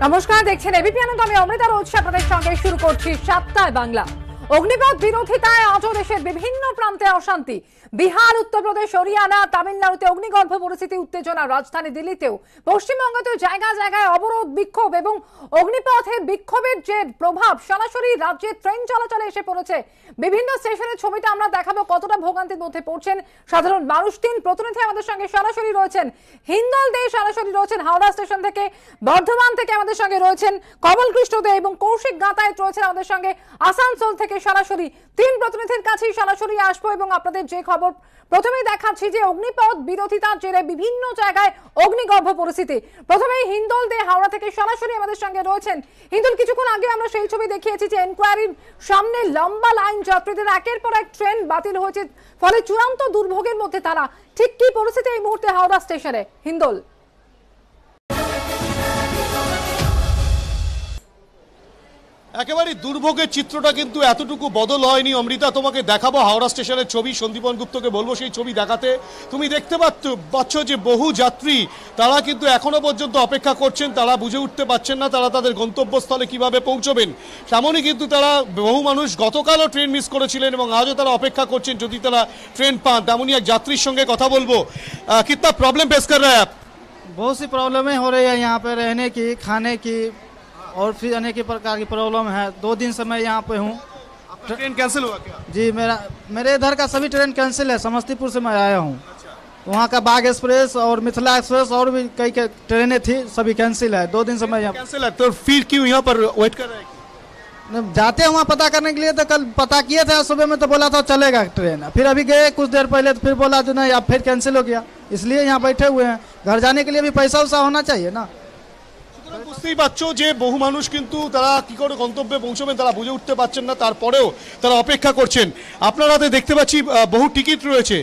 নমস্কার, দেখছেন এবিপি আনন্দ। আমি অমৃতা রোজ আপনাদের সঙ্গে শুরু করছি 7টায় বাংলা। অগ্নিপথ বিরোধিতায় আজও দেশের বিভিন্ন প্রান্তে অশান্তি। বিহার, উত্তরপ্রদেশ, হরিয়ানা, তামিলনাড়ুতে অগ্নিগর্ভ পরিস্থিতি, উত্তেজনা রাজধানী দিল্লিতেও। পশ্চিমবঙ্গেও জায়গায় জায়গায় অবরোধ, বিক্ষোভ এবং অগ্নিপথে বিক্ষোভের যে প্রভাব সরাসরি রাজ্যে ট্রেন চলাচলে এসে পড়েছে। বিভিন্ন স্টেশনের ছবিটা আমরা দেখাবো কতটা ভোগান্তির মধ্যে পড়ছেন সাধারণ মানুষ। তিন প্রতিনিধি আমাদের সঙ্গে সরাসরি রয়েছেন। হিন্দল দে সরাসরি রয়েছেন হাওড়া স্টেশন থেকে, বর্ধমান থেকে আমাদের সঙ্গে রয়েছেন কমল কৃষ্ণ দে এবং কৌশিক গাতায়েত রয়েছেন আমাদের সঙ্গে আসানসোল থেকে। সরাসরি তিন প্রতিনিধির কাছেই সরাসরি আসবো এবং আপনাদের যে খবর প্রথমেই দেখাচ্ছি যে অগ্নিপথ বিরোধিতার জেরে বিভিন্ন জায়গায় অগ্নিগর্ভ পরিস্থিতি। প্রথমেই হিন্দল দে হাওড়া থেকে সরাসরি আমাদের সঙ্গে রয়েছেন। হিন্দল, কিছুক্ষণ আগে আমরা সেই ছবি দেখিয়েছি যে এনকোয়ারির সামনে লম্বা লাইন, যাত্রীদের একের পর এক ট্রেন বাতিল হয়েছে, ফলে চূড়ান্ত দুর্ভোগের মধ্যে তারা। ঠিক কি পরিস্থিতি এই মুহূর্তে হাওড়া স্টেশনে, হিন্দল? একেবারে দুর্ভোগের চিত্রটা কিন্তু এতটুকু বদল হয়নি অমৃতা। তোমাকে দেখাবো হাওড়া স্টেশনের ছবি, সন্দীপন গুপ্তকে বলবো সেই ছবি দেখাতে। তুমি দেখতে পাচ্ছ যে বহু যাত্রী তারা কিন্তু এখনো পর্যন্ত অপেক্ষা করছেন, তারা বুঝে উঠতে পারছেন না তারা তাদের গন্তব্যস্থলে কিভাবে পৌঁছবেন। তেমনই কিন্তু তারা বহু মানুষ গতকালও ট্রেন মিস করেছিলেন এবং আজও তারা অপেক্ষা করছেন যদি তারা ট্রেন পান। তেমনই এক যাত্রীর সঙ্গে কথা বলবো। কিतना प्रॉब्लम फेस कर रहे हैं आप? बहुत सी प्रॉब्लमें हो रही है यहाँ पे, रहने की, खाने की और फिर अनेक प्रकार की प्रॉब्लम है। 2 दिन से मैं यहाँ पे हूँ। ट्रेन कैंसिल हुआ क्या? जी, मेरे इधर का सभी ट्रेन कैंसिल है। समस्तीपुर से मैं आया हूँ। वहाँ का बाग एक्सप्रेस और मिथिला एक्सप्रेस और भी कई ट्रेनें थी, सभी कैंसिल है। 2 दिन से मैं यहाँ कैंसिल है, तो फिर क्यों यहाँ पर वेट कर रहे हैं? जाते हैं वहाँ पता करने के लिए। तो कल पता किए थे सुबह में, तो बोला था चलेगा ट्रेन। फिर अभी गए कुछ देर पहले, तो फिर बोला तो नहीं, अब फिर कैंसिल हो गया। इसलिए यहाँ बैठे हुए हैं। घर जाने के लिए भी पैसा वैसा होना चाहिए ना। বুঝতেই পারছো যে বহু মানুষ কিন্তু তারা কি করে গন্তব্যে পৌঁছবেন তারা বুঝে উঠতে পারছেন না, তারপরেও তারা অপেক্ষা করছেন। আপনারা দেখতে পাচ্ছি বহু টিকিট রয়েছে।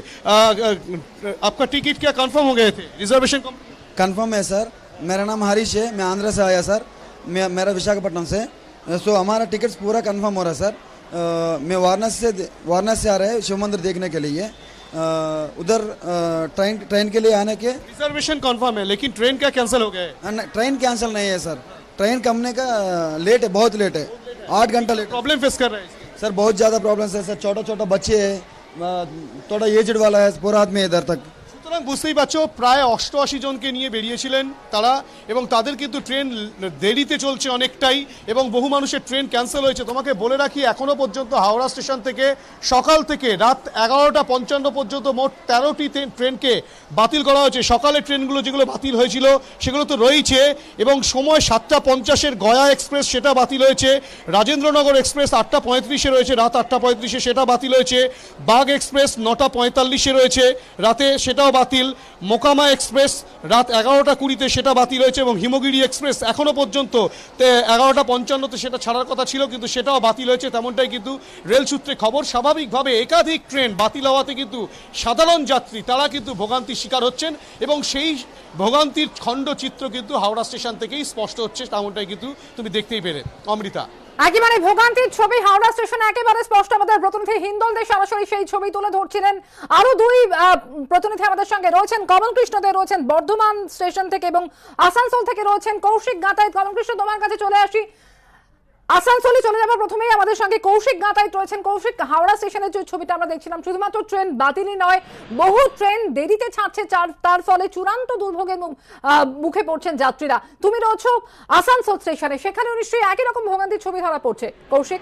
आपका टिकट क्या कंफर्म हो गए थे? रिजर्वेशन कंफर्म है सर। मेरा नाम हरीश है, मैं आंध्र से आया सर। मेरा विशाखापट्टनम से। सो हमारा टिकट्स पूरा कंफर्म हो रहा है सर। मैं वाराणसी से आ रहे हैं शिव मंदिर देखने के लिए। उधर ट्रेन के लिए आने के रिजर्वेशन कंफर्म है, लेकिन ट्रेन क्या कैंसिल हो गए? ट्रेन कैंसिल नहीं है सर। ट्रेन कमने का लेट है, बहुत लेट है, 8 घंटा लेट। प्रॉब्लम फेस कर रहे हैं सर, बहुत ज़्यादा प्रॉब्लम है सर। छोटा छोटा बच्चे है, थोड़ा एजड वाला है, पूरा आदमी इधर तक। সুতরাং বুঝতেই পারছো প্রায় 88 জনকে নিয়ে বেরিয়েছিলেন তারা এবং তাদের কিন্তু ট্রেন দেরিতে চলছে অনেকটাই এবং বহু মানুষের ট্রেন ক্যান্সেল হয়েছে। তোমাকে বলে রাখি এখনো পর্যন্ত হাওড়া স্টেশন থেকে সকাল থেকে রাত 11:55 পর্যন্ত মোট 13টি ট্রেনকে বাতিল করা হয়েছে। সকালের ট্রেনগুলো যেগুলো বাতিল হয়েছিল সেগুলো তো রয়েছে এবং সময় 7:50 গয়া এক্সপ্রেস সেটা বাতিল হয়েছে। রাজেন্দ্রনগর এক্সপ্রেস 8:35 রয়েছে, রাত 8:35 সেটা বাতিল হয়েছে। বাগ এক্সপ্রেস 9:45 রয়েছে রাতে, সেটাও বাতিল। মোকামা এক্সপ্রেস রাত 11:20 সেটা বাতিল হয়েছে এবং হিমগিরি এক্সপ্রেস এখনো পর্যন্ত 11:55 সেটা ছাড়ার কথা ছিল কিন্তু সেটাও বাতিল হয়েছে। তেমনটাই কিন্তু রেল সূত্রে খবর। স্বাভাবিকভাবে একাধিক ট্রেন বাতিল হওয়াতে কিন্তু সাধারণ যাত্রী তারা কিন্তু ভোগান্তির শিকার হচ্ছেন এবং সেই ভোগান্তির খণ্ডচিত্র কিন্তু হাওড়া স্টেশন থেকেই স্পষ্ট হচ্ছে। তেমনটাই কিন্তু তুমি দেখতেই পেলে অমৃতা। একেবারে ভোগান্তির ছবি হাওড়া স্টেশনে একেবারে স্পষ্ট। আমাদের প্রতিনিধি হিন্দল দে সরাসরি সেই ছবি তুলে ধরছিলেন। আরো দুই প্রতিনিধি আমাদের সঙ্গে রয়েছেন, কমল কৃষ্ণ দে রয়েছেন বর্ধমান স্টেশন থেকে এবং আসানসোল থেকে রয়েছেন কৌশিক গাতায়েত। কমল কৃষ্ণ, তোমার কাছে চলে আসি। আসানসোলে চলে যাবো। প্রথমেই আমাদের সঙ্গে কৌশিক গাতায়েত রয়েছেন। কৌশিক, হাওড়া স্টেশনের যে ছবিটা আমরা দেখছিলাম শুধুমাত্র ট্রেন বাতিলই নয়, বহু ট্রেন দেরিতে ছাড়ছে, তার ফলে চূড়ান্ত দুর্ভোগের মুখে পড়ছেন যাত্রীরা। তুমি রয়েছো আসানসোল স্টেশনে, সেখানেও নিশ্চয়ই একই রকম ভোগান্তির ছবি ধরা পড়ছে। কৌশিক,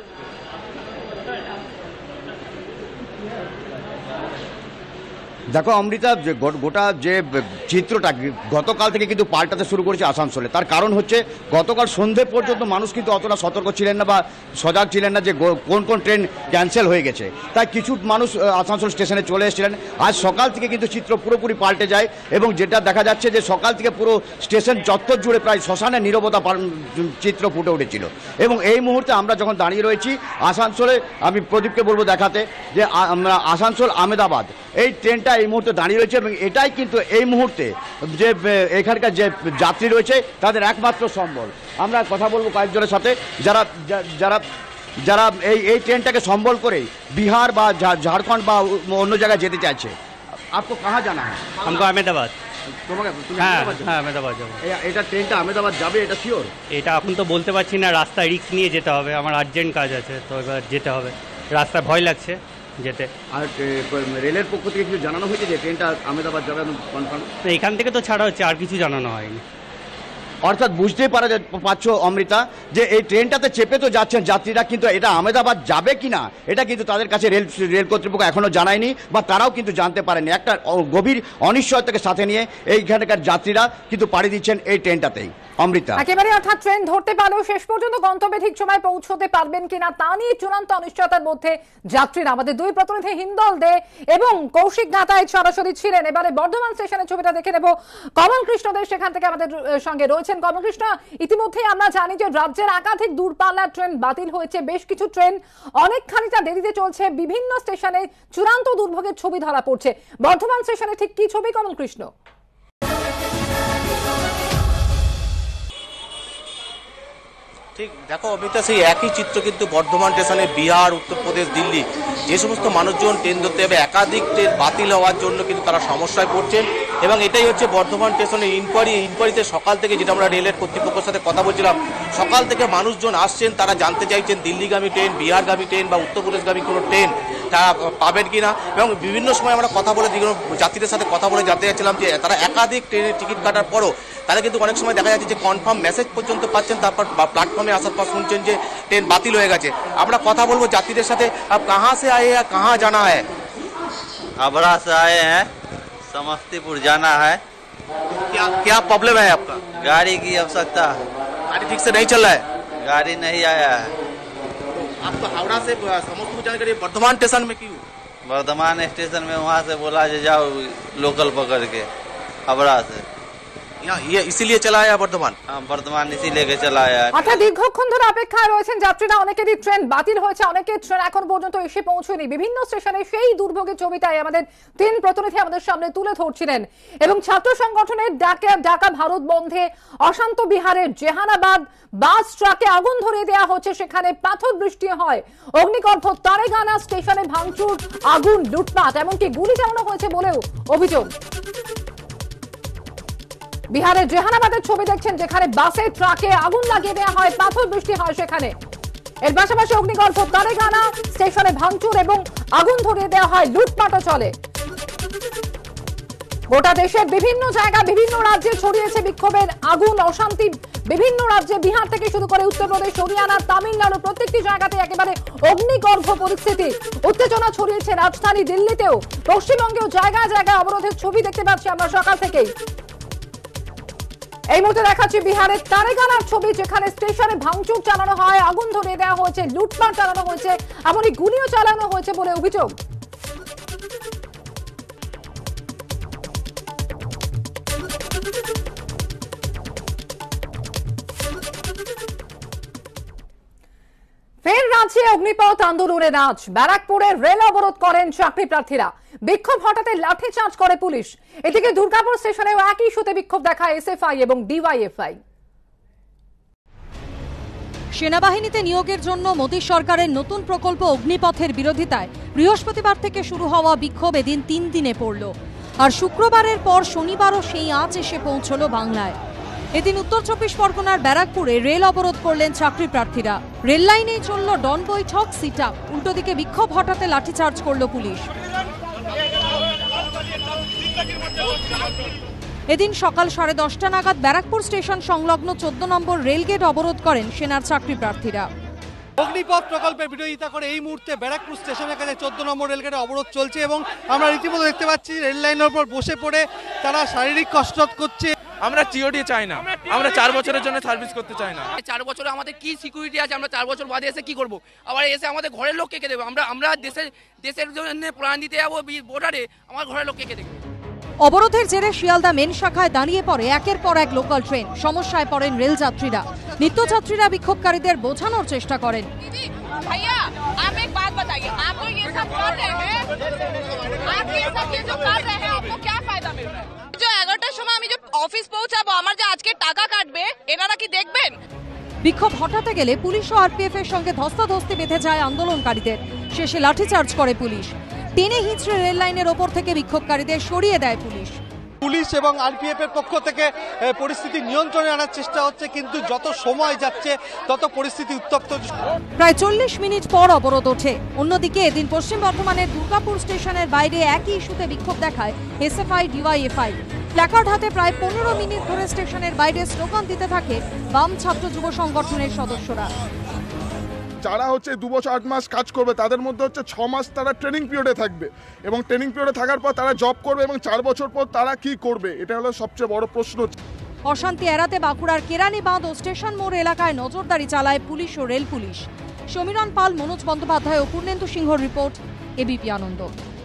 দেখো অমৃতা, গোটা যে চিত্রটা গতকাল থেকে কিন্তু পাল্টাতে শুরু করেছে আসানসোলে। তার কারণ হচ্ছে গতকাল সন্ধে পর্যন্ত মানুষ কিন্তু অতটা সতর্ক ছিলেন না বা সজাগ ছিলেন না যে কোন কোন ট্রেন ক্যান্সেল হয়ে গেছে। তাই কিছু মানুষ আসানসোল স্টেশনে চলে এসেছিলেন। আজ সকাল থেকে কিন্তু চিত্র পুরোপুরি পাল্টে যায় এবং যেটা দেখা যাচ্ছে যে সকাল থেকে পুরো স্টেশন চত্বর জুড়ে প্রায় শ্মশানে নীরবতা চিত্র ফুটে উঠেছিল। এবং এই মুহূর্তে আমরা যখন দাঁড়িয়ে রয়েছি আসানসোলে, আমি প্রদীপকে বলবো দেখাতে যে আমরা আসানসোল আহমেদাবাদ এই ট্রেনটা এই মুহূর্তে দাঁড়িয়ে রয়েছে এবং এটাই কিন্তু এই মুহূর্তে যে এখানকার যে যাত্রী রয়েছে তাদের একমাত্র সম্বল। আমরা কথা বলবো কয়েকজনের সাথে যারা যারা যারা এই ট্রেনটাকে সম্বল করে बिहार বা झारखंड বা অন্য জায়গায় যেতে চাইছে। आपको कहाँ जाना है? हमको अहमदाबाद। তোমাকে তুমি হ্যাঁ আহমেদাবাদ যাবে? হ্যাঁ আহমেদাবাদ যাবো। এটা ট্রেনটা আহমেদাবাদ যাবে, এটা শিওর? এটা এখন তো বলতে পারছি না, রাস্তায় রিস্ক নিয়ে যেতে হবে, আমার আর্জেন্ট কাজ আছে তো এবার যেতে হবে, রাস্তায় ভয় লাগছে যেতে। আর রেলের পক্ষ থেকে কিছু জানানো হয়েছে যে ট্রেনটা আহমেদাবাদ যাবে কনফার্ম? তো এখান থেকে তো ছাড়া হচ্ছে, আর কিছু জানানো হয়নি। অর্থাৎ বুঝতেই পারছো অমৃতা যে এই ট্রেনটাতে চেপে তো যাচ্ছেন যাত্রীরা, কিন্তু এটা আহমেদাবাদ যাবে কিনা এটা কিন্তু তাদের কাছে রেল কর্তৃপক্ষ এখনো জানায়নি, বা তারাও কিন্তু জানতে পারেনি। একটা গভীর অনিশ্চয়তাকে সাথে নিয়ে এইখানকার যাত্রীরা কিন্তু পাড়ি দিচ্ছেন এই ট্রেনটাতেই। অমৃতা, একেবারে অর্থাৎ ট্রেন ধরতে পারলেও শেষ পর্যন্ত গন্তব্যে ঠিক সময় পৌঁছতে পারবেন কিনা তা নিয়ে চূড়ান্ত অনিশ্চয়তার মধ্যে যাত্রীরা। আমাদের দুই প্রতিনিধি হিন্দল দে এবং কৌশিক গাতায় সরাসরি ছিলেন। এবারে বর্ধমান স্টেশনের ছবিটা দেখে নেব। কমল কৃষ্ণ দে সেখান থেকে আমাদের সঙ্গে রয়েছেন। কমল কৃষ্ণ, ইতিমধ্যে আমরা জানি যে রাজ্যের একাধিক দূরপাল্লার ট্রেন বাতিল হয়েছে, বেশ কিছু ট্রেন অনেকখানিটা দেরিতে চলছে, বিভিন্ন স্টেশনে চূড়ান্ত দুর্ভোগের ছবি ধরা পড়ছে। বর্ধমান স্টেশনে ঠিক কি ছবি কমল কৃষ্ণ? ঠিক দেখো অমিতা, সেই একই চিত্র কিন্তু বর্ধমান স্টেশনে বিহার, উত্তরপ্রদেশ, দিল্লি যে সমস্ত মানুষজন ট্রেন ধরতে হবে, একাধিক ট্রেন বাতিল হওয়ার জন্য কিন্তু তারা সমস্যায় পড়ছেন। এবং এটাই হচ্ছে বর্ধমান স্টেশনের ইনকোয়ারিতে সকাল থেকে যেটা আমরা রেলের কর্তৃপক্ষের সাথে কথা বলছিলাম, সকাল থেকে মানুষজন আসছেন, তারা জানতে চাইছেন দিল্লিগামী ট্রেন, বিহারগামী ট্রেন বা উত্তরপ্রদেশগামী কোনো ট্রেন তারা পাবেন কিনা। এবং বিভিন্ন সময় আমরা কথা বলে যাত্রীদের সাথে কথা বলে জানতে চাচ্ছিলাম যে তারা একাধিক ট্রেনের টিকিট কাটার পরও তারা কিন্তু অনেক সময় দেখা যাচ্ছে যে কনফার্ম মেসেজ পর্যন্ত পাচ্ছেন, তারপর প্ল্যাটফর্মে আসার পর শুনছেন যে ট্রেন বাতিল হয়ে গেছে। আমরা কথা বলবো যাত্রীদের সাথে, আপ কাহা সে আয়ে হ্যাঁ, কাহা জানা হ্যাঁ? आबरा से आए हैं, समस्तीपुर जाना है। क्या प्रॉब्लम है आपका? गाड़ी की आवश्यकता है, गाड़ी ठीक से नहीं चल रहा है? गाड़ी नहीं आया है। आपको हावड़ा से समस्तीपुर जाने के लिए वर्धमान स्टेशन में क्यों? वर्धमान स्टेशन में वहाँ से बोला जो जाओ लोकल पकड़ के हावड़ा से। यहाँ ये इसीलिए चला है वर्धमान? हाँ, वर्धमान इसी लेके चला है। অর্থাৎ দীর্ঘক্ষণ ধরে অপেক্ষায় রয়েছেন যাত্রীরা, অনেকেরই ট্রেন বাতিল হয়েছে, অনেকের ট্রেন এখন পর্যন্ত এসে পৌঁছয়নি। বিভিন্ন স্টেশনে সেই দুর্ভোগের ছবিটাই আমাদের তিন প্রতিনিধি আমাদের সামনে তুলে ধরছিলেন। এবং ছাত্র সংগঠনের ঢাকা ভারত বন্ধে অশান্ত বিহারের জেহানাবাদ বাস ট্রাকে আগুন ধরিয়ে দেওয়া হচ্ছে, সেখানে পাথর বৃষ্টি হয়, অগ্নিগর্ভ তারেগানা স্টেশনে ভাঙচুর, আগুন, লুটপাট, এমনকি গুলি চালানো হয়েছে বলেও অভিযোগ। বিহারের জেহানাবাদের ছবি দেখছেন, যেখানে বাসে ট্রাকে আগুন লাগিয়ে দেওয়া হয়, পাথর বৃষ্টি হয় সেখানে। এর পাশাপাশি অগ্নিগর্ভ তারেগানা স্টেশনে ভাঙচুর এবং আগুন ধরিয়ে দেওয়া হয়, লুটপাটও চলে। গোটা দেশের বিভিন্ন জায়গা, বিভিন্ন রাজ্যে ছড়িয়েছে বিক্ষোভের আগুন, অশান্তি। বিভিন্ন রাজ্যে, বিহার থেকে শুরু করে উত্তরপ্রদেশ, হরিয়ানা, তামিলনাড়ু, প্রত্যেকটি জায়গাতে একেবারে অগ্নিগর্ভ পরিস্থিতি। উত্তেজনা ছড়িয়েছে রাজধানী দিল্লিতেও, পশ্চিমবঙ্গেও জায়গায় জায়গায় অবরোধের ছবি দেখতে পাচ্ছি আমরা সকাল থেকেই। এই মুহূর্তে দেখাচ্ছি বিহারের তারেগানার ছবি, যেখানে স্টেশনে ভাঙচুর চালানো হয়, আগুন ধরিয়ে দেওয়া হয়েছে, লুটপাট চালানো হয়েছে, এমনকি গুলিও চালানো হয়েছে বলে অভিযোগ। ফের রাজ্যে অগ্নিপথ আন্দোলনের আজ ব্যারাকপুরে রেল অবরোধ করেন চাকরি প্রার্থীরা। বিক্ষোভ হটাতে লাঠিচার্জ করে পুলিশ। এদিকে দুর্গাপুর স্টেশনেও একই ইস্যুতে বিক্ষোভ দেখায় এসএফআই এবং ডিওয়াইএফআই। সেনাবাহিনীতে নিয়োগের জন্য মোদী সরকারের নতুন প্রকল্প অগ্নিপথের বিরোধিতায় বৃহস্পতিবার থেকে শুরু হওয়া বিক্ষোভ এদিন 3 দিনে পড়ল। আর শুক্রবারের পর শনিবারও সেই আঁচ এসে পৌঁছল বাংলায়। এদিন উত্তর 24 পরগনার ব্যারাকপুরে রেল অবরোধ করলেন চাকরি প্রার্থীরা। রেল লাইনেই চলল ডন বৈঠক, সিট আপ। উল্টো দিকে বিক্ষোভ হটাতে লাঠিচার্জ করল পুলিশ। এদিন সকাল 10:30 নাগাদ ব্যারাকপুর স্টেশন সংলগ্ন 14 নম্বর রেলগেট অবরোধ করেন সেনার চাকরি প্রার্থীরা। অগ্নিপথ প্রকল্পের বিরোধিতা করে এই মুহূর্তে ব্যারাকপুর স্টেশনের কাছে 14 নম্বর রেলগেটে অবরোধ চলছে এবং আমরা রীতিমতো দেখতে পাচ্ছি রেল লাইনের উপর বসে পড়ে তারা শারীরিক কসরত করছে। আমরা টিওডি চাই না, আমরা 4 বছরের জন্য সার্ভিস করতে চাই না। 4 বছরে আমাদের কি সিকিউরিটি আছে? আমরা 4 বছর বাদে এসে কি করব? আবার এসে আমাদের ঘরের লোককে কে দেবে? আমরা দেশের জন্য প্রাণ দিতে যাবো বর্ডারে, আমার ঘরের লোককে কে দেখবে? অবরোধের জেরে শিয়ালদা মেন শাখায় দাঁড়িয়ে পড়ে একের পর এক লোকাল ট্রেন। সমস্যায় পড়েন রেল যাত্রীরা। নিত্যযাত্রীরা বিক্ষোভকারীদের বোঝানোর চেষ্টা করেন। भैया आप एक बात बताइए, आप तो ये सब कर रहे हैं, आप ये सब जो कर रहे हैं आपको क्या फायदा मिल रहा है? जो 11টার সময় আমি যে অফিস পৌঁছাবো, আমার যে আজকে টাকা কাটবে, এনারা কি দেখবেন? বিক্ষোভ হটাতে গেলে পুলিশ ও আরপিএফ এর সঙ্গে ধস্তাধস্তি বেঁধে যায় আন্দোলনকারীদের। শেষে লাঠিচার্জ করে পুলিশ। টেনে হিঁচড়ে রেল লাইনের ওপর থেকে বিক্ষোভকারীদের সরিয়ে দেয় পুলিশ। পুলিশ এবং আরপিএফ এর পক্ষ থেকে পরিস্থিতি নিয়ন্ত্রণে আনার চেষ্টা হচ্ছে, কিন্তু যত সময় যাচ্ছে তত পরিস্থিতি উত্তপ্ত। প্রায় 40 মিনিট পর অবরোধ ওঠে। অন্যদিকে এদিন পশ্চিম বর্ধমানের দুর্গাপুর স্টেশনের বাইরে একই ইস্যুতে বিক্ষোভ দেখায় এসএফআই ডিওয়াইএফআই। প্ল্যাকার্ড হাতে প্রায় 15 মিনিট ধরে স্টেশনের বাইরে স্লোগান দিতে থাকে বাম ছাত্র যুব সংগঠনের সদস্যরা। যারা হচ্ছে 2 বছর 8 মাস কাজ করবে তাদের মধ্যে হচ্ছে 6 মাস তারা ট্রেনিং পিরিয়ডে থাকবে এবং ট্রেনিং পিরিয়ডে থাকার পর তারা জব করবে এবং 4 বছর পর তারা কি করবে, এটা হলো সবচেয়ে বড় প্রশ্ন। অশান্তি এড়াতে বাঁকুড়ার কেরানি বাঁধ ও স্টেশন মোড় এলাকায় নজরদারি চালায় পুলিশ ও রেল পুলিশ। সমীরণ পাল, মনোজ বন্দ্যোপাধ্যায় ও পূর্ণেন্দু সিংহর রিপোর্ট, এবিপি আনন্দ।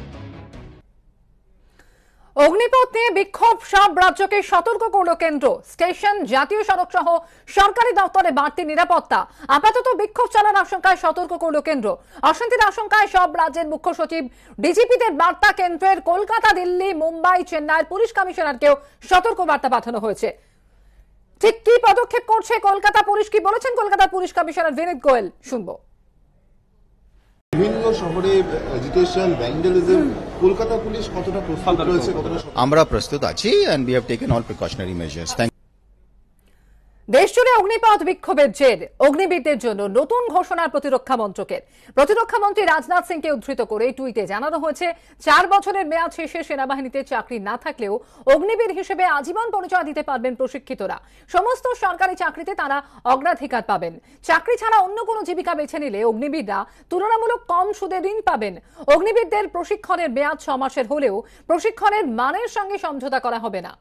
অগ্নিপথ নিয়ে বিক্ষোভ, সব রাজ্যকে সতর্ক করল কেন্দ্র। স্টেশন, জাতীয় সড়ক সহ সরকারি দপ্তরে বাড়তি নিরাপত্তা। আপাতত বিক্ষোভ চালার আশঙ্কায় সতর্ক করল কেন্দ্র। অশান্তির আশঙ্কায় সব রাজ্যের মুখ্য সচিব, ডিজিপিদের বার্তা কেন্দ্রের। কলকাতা, দিল্লি, মুম্বাই, চেন্নাইয়ের পুলিশ কমিশনারকেও সতর্ক বার্তা পাঠানো হয়েছে। ঠিক কি পদক্ষেপ করছে কলকাতা পুলিশ, কি বলেছেন কলকাতার পুলিশ কমিশনার বিনীত গোয়েল, শুনবো। বিভিন্ন শহরে এজিটেশন, ভ্যান্ডালিজম, কলকাতা পুলিশ কতটা প্রস্তুত রয়েছে? আমরা প্রস্তুত আছি and we have taken all precautionary measures. দেশজুড়ে অগ্নিপথ বিক্ষোভের জের। অগ্নিবীরদের জন্য নতুন ঘোষণা প্রতিরক্ষা মন্ত্রকের। প্রতিরক্ষা মন্ত্রী রাজনাথ সিংকে উদ্ধৃত করে টুইটে জানানো হয়েছে, 4 বছরের মেয়াদ শেষে সেনাবাহিনীতে চাকরি না থাকলেও অগ্নিবীর হিসেবে আজীবন পরিচয় দিতে পারবেন প্রশিক্ষিতরা। সমস্ত সরকারি চাকরিতে তারা অগ্রাধিকার পাবেন। চাকরি ছাড়া অন্য কোনো জীবিকা বেছে নিলে অগ্নিবীররা তুলনামূলক কম সুদে ঋণ পাবেন। অগ্নিবীরদের প্রশিক্ষণের মেয়াদ 6 মাসের হলেও প্রশিক্ষণের মানের সঙ্গে সমঝোতা করা হবে না।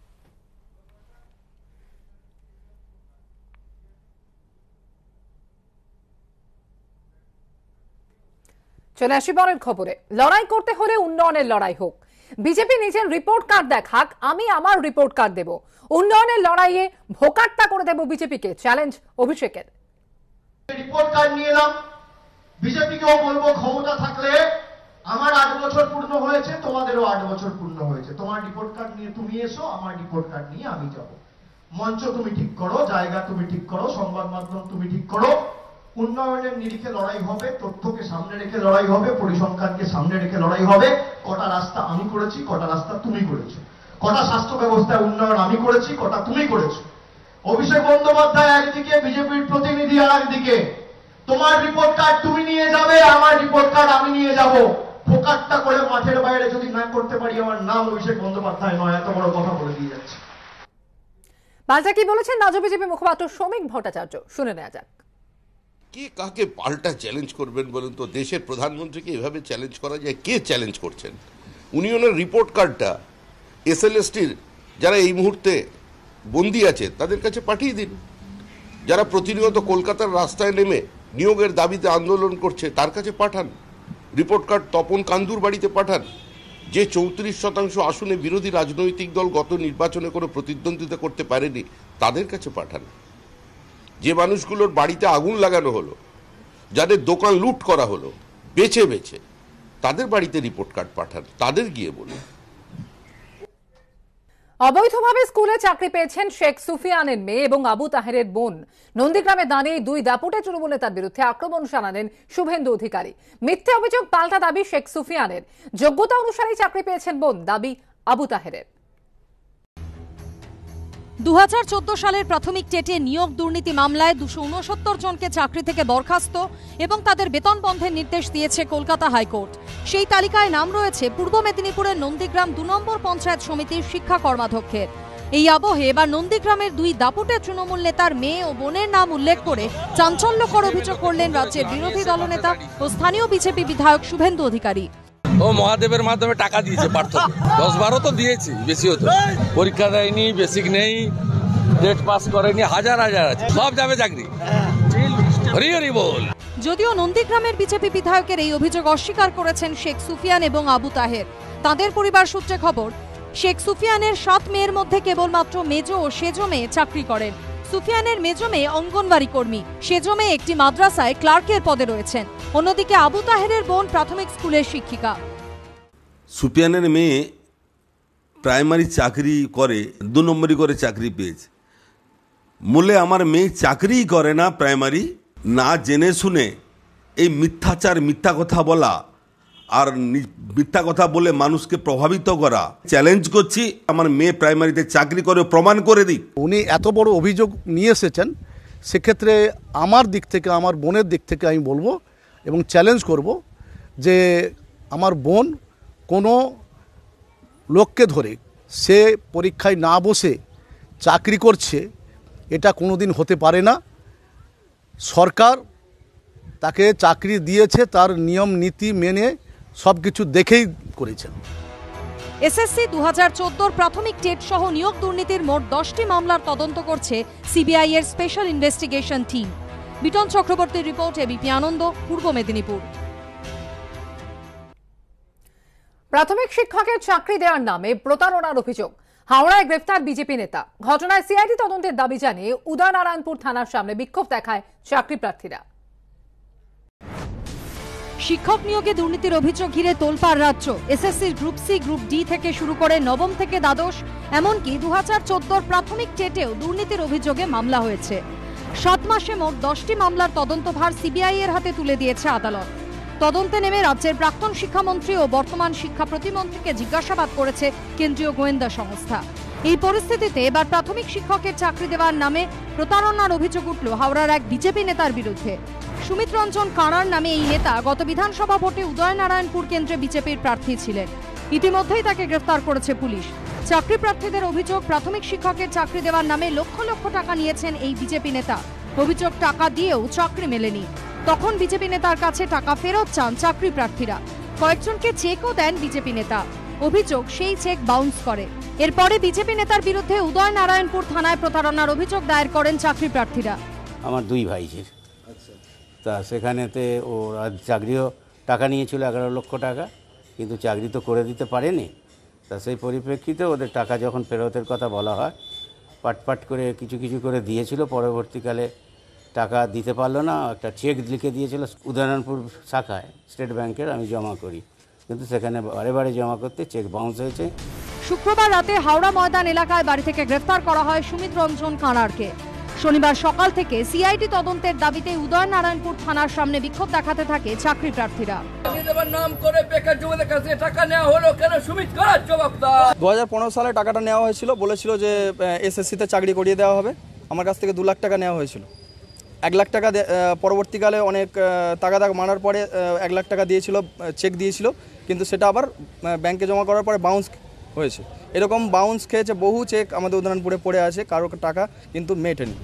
চলে আসি পরের খবরে। লড়াই করতে হলে উন্নয়নের লড়াই হোক। বিজেপি নিজের রিপোর্ট কার্ড দেখাক, আমি আমার রিপোর্ট কার্ড দেব। উন্নয়নের লড়াইয়ে ভোকাট্টা করে দেব বিজেপিকে, চ্যালেঞ্জ অভিষেকের। রিপোর্ট কার্ড নিয়ে এলাম, বিজেপিকেও বলবো ক্ষমতা থাকলে আমার 8 বছর পূর্ণ হয়েছে, তোমাদেরও 8 বছর পূর্ণ হয়েছে। তোমার রিপোর্ট কার্ড নিয়ে তুমি এসো, আমার রিপোর্ট কার্ড নিয়ে আমি যাব। মঞ্চ তুমি ঠিক করো, জায়গা তুমি ঠিক করো, সংবাদ মাধ্যম তুমি ঠিক করো। উন্নয়নের নিরিখে লড়াই হবে, তথ্যকে সামনে রেখে লড়াই হবে, পরিসংখ্যানকে সামনে রেখে লড়াই হবে। কটা রাস্তা আমি করেছি, কটা রাস্তা তুমি করেছো, কটা স্বাস্থ্য ব্যবস্থায় উন্নয়ন আমি করেছি, কটা তুমি করেছো। অভিষেক বন্দ্যোপাধ্যায় একদিকে, বিজেপির প্রতিনিধি আর একদিকে। তোমার রিপোর্ট কার্ড তুমি নিয়ে যাবে, আমার রিপোর্ট কার্ড আমি নিয়ে যাব। ফোকাটটা করে মাঠের বাইরে যদি না করতে পারি, আমার নাম অভিষেক বন্দ্যোপাধ্যায় নয়। এত বড় কথা বলে দিয়ে যাচ্ছে। পাল্টা কি বলেছেন রাজ্য বিজেপি মুখপাত্র শ্রমিক ভট্টাচার্য, শুনে নেওয়া যাক। কে কাকে পাল্টা চ্যালেঞ্জ করবেন বলুন তো? দেশের প্রধানমন্ত্রীকে এভাবে চ্যালেঞ্জ করা যায়? কে চ্যালেঞ্জ করছেন? উনি ওনার রিপোর্ট কার্ডটা এসএলএসটির যারা এই মুহূর্তে বন্দী আছে তাদের কাছে পাঠিয়ে দিন। যারা প্রতিনিয়ত কলকাতার রাস্তায় নেমে নিয়োগের দাবিতে আন্দোলন করছে তার কাছে পাঠান। রিপোর্ট কার্ড তপন কান্দুর বাড়িতে পাঠান। যে 34% আসনে বিরোধী রাজনৈতিক দল গত নির্বাচনে কোনো প্রতিদ্বন্দ্বিতা করতে পারেনি তাদের কাছে পাঠান। যে মানুষগুলোর বাড়িতে আগুন লাগানো হলো, যাদের দোকান লুট করা হলো বেছে বেছে, তাদের বাড়িতে রিপোর্ট কার্ড পাঠান, তাদের গিয়ে বলুন। অবৈধভাবে স্কুলে চাকরি পেয়েছেন শেখ সুফিয়ানের মেয়ে এবং আবু তাহেরের বোন। নন্দীগ্রামে দাঁড়িয়ে 2 দাপুটে তৃণমূল নেতার বিরুদ্ধে আক্রমণ শানালেন শুভেন্দু অধিকারী। মিথ্যে অভিযোগ, পাল্টা দাবি শেখ সুফিয়ানের। যোগ্যতা অনুসারেই চাকরি পেয়েছেন বোন, দাবি আবু তাহেরের। 2014 সালের প্রাথমিক টেটে নিয়োগ দুর্নীতি মামলায় 269 জনকে চাকরি থেকে বরখাস্ত এবং তাদের বেতন বন্ধের নির্দেশ দিয়েছে কলকাতা হাইকোর্ট। সেই তালিকায় নাম রয়েছে পূর্ব মেদিনীপুরের নন্দীগ্রাম 2 নম্বর পঞ্চায়েত সমিতির শিক্ষা কর্মাধ্যক্ষের। এই আবহে এবার নন্দীগ্রামের 2 দাপুটে তৃণমূল নেতার মেয়ে ও বোনের নাম উল্লেখ করে চাঞ্চল্যকর অভিযোগ করলেন রাজ্যের বিরোধী দলনেতা ও স্থানীয় বিজেপি বিধায়ক শুভেন্দু অধিকারী। ও মহাদেবের মাধ্যমে টাকা দিয়েছে পার্থকে, 10-12 তো দিয়েছি, বেশি হতো। পরীক্ষা দেয়নি, বেসিক নেই, টেট পাস করেনি, হাজার হাজার আছে, সব যাবে চাকরি। হরি হরি বল। যদিও নন্দীগ্রামের বিজেপি বিধায়কের এই অভিযোগ অস্বীকার করেছেন শেখ সুফিয়ান এবং আবু তাহের। তাদের পরিবার সূত্রে খবর, শেখ সুফিয়ানের 7 মেয়ের মধ্যে কেবলমাত্র মেজ ও সেজ মেয়ে চাকরি করেন। সুফিয়ানের মেজ মেয়ে অঙ্গনওয়াড়ি কর্মী, সেজ মেয়ে একটি মাদ্রাসায় ক্লার্কের পদে রয়েছেন। অন্যদিকে আবু তাহেরের বোন প্রাথমিক স্কুলের শিক্ষিকা। সুফিয়ানের মেয়ে প্রাইমারি চাকরি করে, 2 নম্বরই করে চাকরি পেয়েছে। মূলে আমার মেয়ে চাকরিই করে না, প্রাইমারি না জেনে শুনে এই মিথ্যাচার, মিথ্যা কথা বলা আর মিথ্যা কথা বলে মানুষকে প্রভাবিত করা। চ্যালেঞ্জ করছি, আমার মেয়ে প্রাইমারিতে চাকরি করে প্রমাণ করে দিক। উনি এত বড় অভিযোগ নিয়ে এসেছেন, সেক্ষেত্রে আমার দিক থেকে, আমার বোনের দিক থেকে আমি বলবো এবং চ্যালেঞ্জ করব যে আমার বোন কোনো লোককে ধরে সে পরীক্ষায় না বসে চাকরি করছে, এটা কোনো দিন হতে পারে না। সরকার তাকে চাকরি দিয়েছে, তার নিয়ম নীতি মেনে সব কিছু দেখেই করেছেন। এসএসসি 2014 প্রাথমিক টেট সহ নিয়োগ দুর্নীতির মোট 10টি মামলার তদন্ত করছে সিবিআই এর স্পেশাল ইনভেস্টিগেশন টিম। বিটন চক্রবর্তীর রিপোর্ট, এবিপি আনন্দ, পূর্ব মেদিনীপুর। প্রাথমিক শিক্ষকের চাকরি দেওয়ার নামে প্রতারণার অভিযোগ, হাওড়ায় গ্রেফতার বিজেপি নেতা। ঘটনায় সিআইডি তদন্তের দাবি জানিয়ে উদয়নারায়ণপুর থানার সামনে বিক্ষোভ দেখায় চাকরি প্রার্থীরা। শিক্ষক নিয়োগে দুর্নীতির অভিযোগ ঘিরে তোলপাড় রাজ্য। এসএসসির গ্রুপ সি, গ্রুপ ডি থেকে শুরু করে নবম থেকে দ্বাদশ, এমনকি 2014 প্রাথমিক টেটেও দুর্নীতির অভিযোগে মামলা হয়েছে। 7 মাসে মোট 10টি মামলার তদন্তভার সিবিআই এর হাতে তুলে দিয়েছে আদালত। তদন্তে নেমে রাজ্যের প্রাক্তন শিক্ষামন্ত্রী ও বর্তমান শিক্ষা প্রতিমন্ত্রীকে জিজ্ঞাসাবাদ করেছে কেন্দ্রীয় গোয়েন্দা সংস্থা। এই পরিস্থিতিতে এবার প্রাথমিক শিক্ষকের চাকরি দেওয়ার নামে প্রতারণার অভিযোগ উঠল হাওড়ার এক বিজেপি নেতার বিরুদ্ধে। সুমিত রঞ্জন কাঁড়ার নামে এই নেতা গত বিধানসভা ভোটে উদয়নারায়ণপুর কেন্দ্রে বিজেপির প্রার্থী ছিলেন। ইতিমধ্যেই তাকে গ্রেফতার করেছে পুলিশ। চাকরি প্রার্থীদের অভিযোগ, প্রাথমিক শিক্ষকের চাকরি দেওয়ার নামে লক্ষ লক্ষ টাকা নিয়েছেন এই বিজেপি নেতা। অভিযোগ, টাকা দিয়েও চাকরি মেলেনি। তখন বিজেপি নেতার কাছে টাকা ফেরত চান চাকরি প্রার্থীরা। কয়েকজনকে চেকও দেন বিজেপি নেতা। অভিযোগ, সেই চেক বাউন্স করে। এরপরে বিজেপি নেতার বিরুদ্ধে উদয়নারায়ণপুর থানায় প্রতারণার অভিযোগ দায়ের করেন চাকরি প্রার্থীরা। আমার দুই ভাইয়ের, তা সেখানেতে ও চাকরিও টাকা নিয়েছিল 11 লক্ষ টাকা, কিন্তু চাকরি তো করে দিতে পারেনি। তা সেই পরিপ্রেক্ষিতে ওদের টাকা যখন ফেরতের কথা বলা হয়, পাটপাট করে কিছু কিছু করে দিয়েছিল। পরবর্তীকালে টাকা দিতে পারলো না, একটা চেক লিখে দিয়েছিল উদয়নারায়ণপুর শাখায় স্টেট ব্যাংকের, আমি জমা করি, কিন্তু সেখানে বারে বারে জমা করতে চেক বাউন্স হয়েছে। শুক্রবার রাতে হাওড়া ময়দান এলাকায় বাড়ি থেকে গ্রেফতার করা হয় সুমিত রঞ্জন কাঁড়ারকে। শনিবার সকাল থেকে সিআইডি তদন্তের দাবিতে উদয়নারায়ণপুর থানার সামনে বিক্ষোভ দেখাতে থাকে চাকরি প্রার্থীরা। 2015 সালে টাকাটা নেওয়া হয়েছিল, বলেছিল যে এসএসসিতে চাকরি করিয়ে দেওয়া হবে। আমার কাছ থেকে 2 লাখ টাকা নেওয়া হয়েছিল। 1 লাখ টাকা পরবর্তীকালে অনেক টাকা মারার পরে 1 লাখ টাকা দিয়েছিল, চেক দিয়েছিল, কিন্তু সেটা আবার ব্যাংকে জমা করার পরে বাউন্স হয়েছে। এরকম বাউন্স খেয়েছে বহু চেক আমাদের উদয়নারায়ণপুরে পড়ে আছে, কারো টাকা কিন্তু মেটেনি।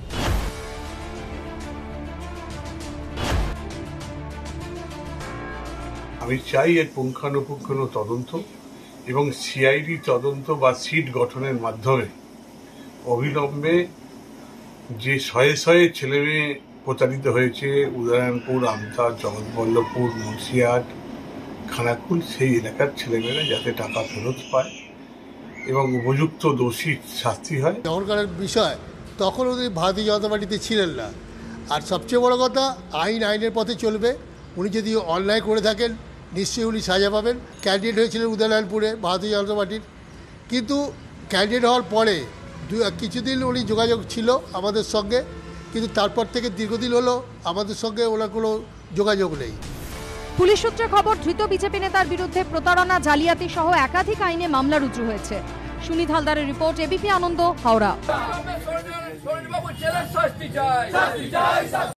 আমি চাই এর পুঙ্খানুপুঙ্খ তদন্ত এবং সিআইডি তদন্ত বা সিট গঠনের মাধ্যমে অবিলম্বে যে শয়ে শয়ে ছেলেমেয়ে প্রতারিত হয়েছে উদয়নারায়ণপুর, আমতা, জগৎবল্লভপুর, মুন্সিয়াট, খানাকুল, সেই এলাকার ছেলেমেয়েরা যাতে টাকা ফেরত পায় এবং উপযুক্ত দোষী শাস্তি হয়। তখনকার বিষয়, তখন উনি ভারতীয় জনতা পার্টিতে ছিলেন না। আর সবচেয়ে বড় কথা, আইনের পথে চলবে। উনি যদি অন্যায় করে থাকেন, নিশ্চয়ই উনি সাজা পাবেন। ক্যান্ডিডেট হয়েছিলেন উদয়নারায়ণপুরে ভারতীয় জনতা পার্টির, কিন্তু ক্যান্ডিডেট হওয়ার পরে কিছুদিন উনি যোগাযোগ ছিল আমাদের সঙ্গে, কিন্তু তারপর থেকে দীর্ঘদিন হলো আমাদের সঙ্গে ওনার কোনো যোগাযোগ নেই। পুলিশ সূত্রে খবর, ধৃত বিজেপি নেতার বিরুদ্ধে প্রতারণা, জালিয়াতি সহ একাধিক আইনে মামলা রুজু হয়েছে। সুনীত হালদারের রিপোর্ট, এবিপি আনন্দ, হাওড়া।